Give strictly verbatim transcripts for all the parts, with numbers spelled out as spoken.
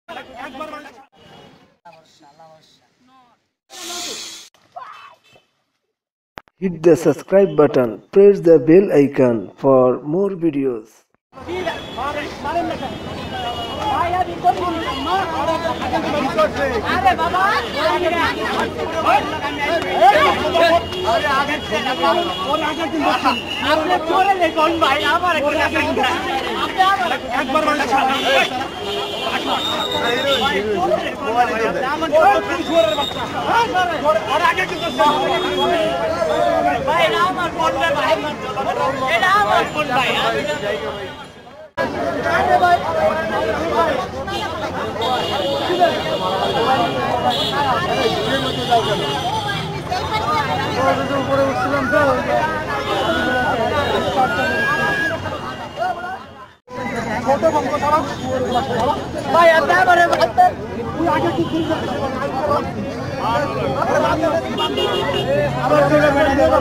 Hit the subscribe button, press the bell icon for more videos. भाई अब्दा बरे अंदर पूरा आगे की खुल আবার চলে বেড়ে যাবে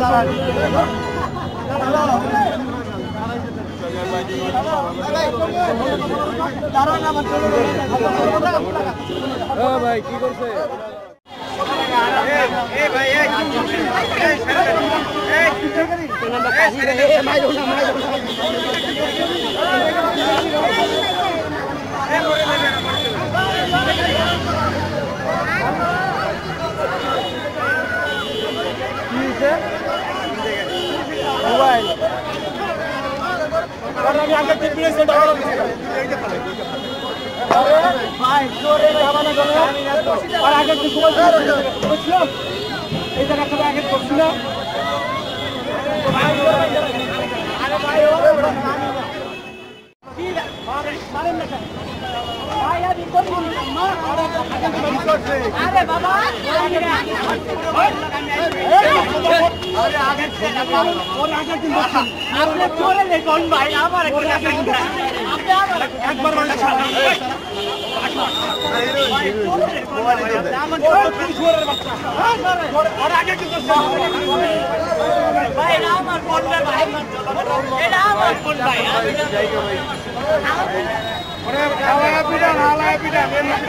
দাঁড়ান আবার চলে ও ভাই কি করছে এই ভাই এই এই তোমরা কাশি রে মাইরো না মাইরো मोबाइल और अभी आगे टिप्पणी से डाल अरे भाई जोरे जावाना गलो और आगे टिप्पणी बुझलो এই জায়গা থেকে আগে করছিল আরে ভাই ও কি আরে মারেন না ভাই আদি কোন মা আরে বাবা अरे आगे से और आगे की आपने छोड़े ले कौन भाई हमारे को आपने एक बार वाला छाड़ा और आगे की भाई नाम और कौन भाई ये नाम और कौन भाई अरे हवाया पीड़ा हवाया पीड़ा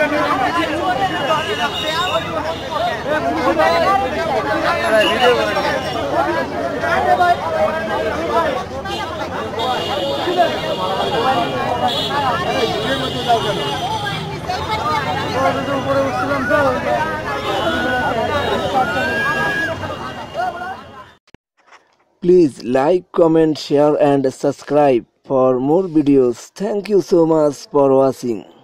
Please like, comment, share and subscribe for more videos. Thank you so much for watching.